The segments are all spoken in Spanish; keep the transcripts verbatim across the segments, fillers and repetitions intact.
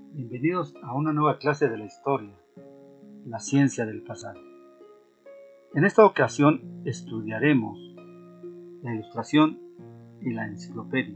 Bienvenidos a una nueva clase de la historia, la ciencia del pasado. En esta ocasión estudiaremos la Ilustración y la Enciclopedia.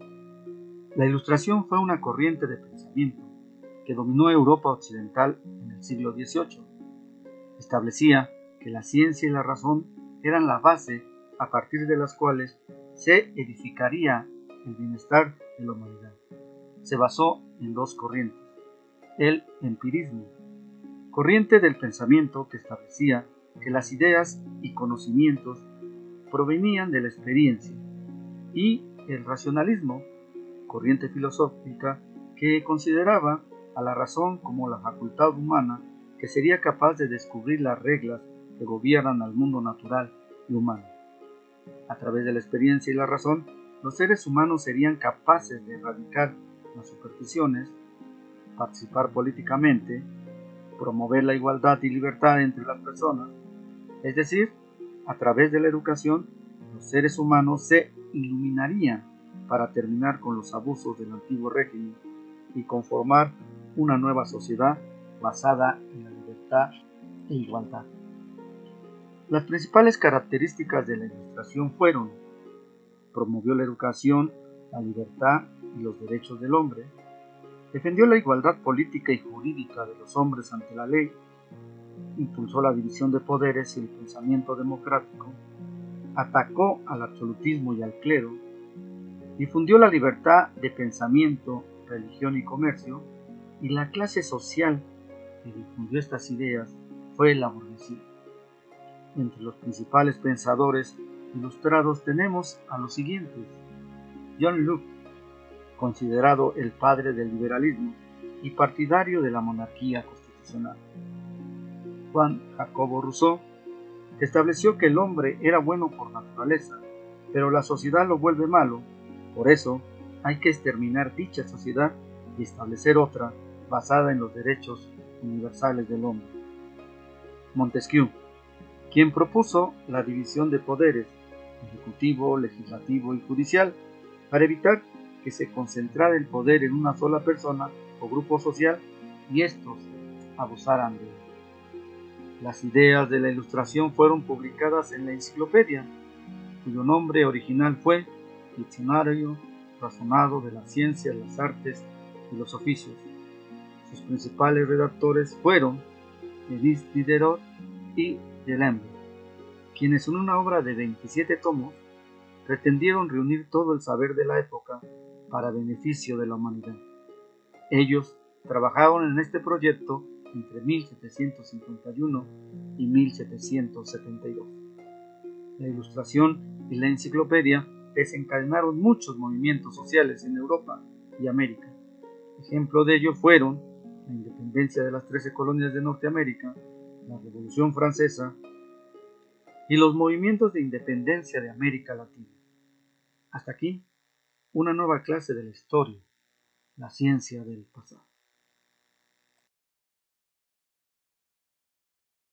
La Ilustración fue una corriente de pensamiento que dominó Europa occidental en el siglo dieciocho. Establecía que la ciencia y la razón eran la base a partir de las cuales se edificaría el bienestar de la humanidad. Se basó en dos corrientes. El empirismo, corriente del pensamiento que establecía que las ideas y conocimientos provenían de la experiencia, y el racionalismo, corriente filosófica que consideraba a la razón como la facultad humana que sería capaz de descubrir las reglas que gobiernan al mundo natural y humano. A través de la experiencia y la razón, los seres humanos serían capaces de erradicar las supersticiones, participar políticamente, promover la igualdad y libertad entre las personas, es decir, a través de la educación, los seres humanos se iluminarían para terminar con los abusos del antiguo régimen y conformar una nueva sociedad basada en la libertad e igualdad. Las principales características de la Ilustración fueron: promovió la educación, la libertad y los derechos del hombre, defendió la igualdad política y jurídica de los hombres ante la ley, impulsó la división de poderes y el pensamiento democrático, atacó al absolutismo y al clero, difundió la libertad de pensamiento, religión y comercio, y la clase social que difundió estas ideas fue la burguesía. Entre los principales pensadores ilustrados tenemos a los siguientes: John Locke, considerado el padre del liberalismo y partidario de la monarquía constitucional. Juan Jacobo Rousseau, que estableció que el hombre era bueno por naturaleza, pero la sociedad lo vuelve malo, por eso hay que exterminar dicha sociedad y establecer otra basada en los derechos universales del hombre. Montesquieu, quien propuso la división de poderes, ejecutivo, legislativo y judicial, para evitar que se concentrara el poder en una sola persona o grupo social y estos abusaran de él. Las ideas de la Ilustración fueron publicadas en la Enciclopedia, cuyo nombre original fue Diccionario Razonado de las Ciencias, las Artes y los Oficios. Sus principales redactores fueron Denis Diderot y D'Alembert, quienes en una obra de veintisiete tomos pretendieron reunir todo el saber de la época para beneficio de la humanidad. Ellos trabajaron en este proyecto entre mil setecientos cincuenta y uno y mil setecientos setenta y dos. La Ilustración y la Enciclopedia desencadenaron muchos movimientos sociales en Europa y América. Ejemplo de ello fueron la independencia de las trece colonias de Norteamérica, la Revolución Francesa y los movimientos de independencia de América Latina. Hasta aquí una nueva clase de la historia, la ciencia del pasado.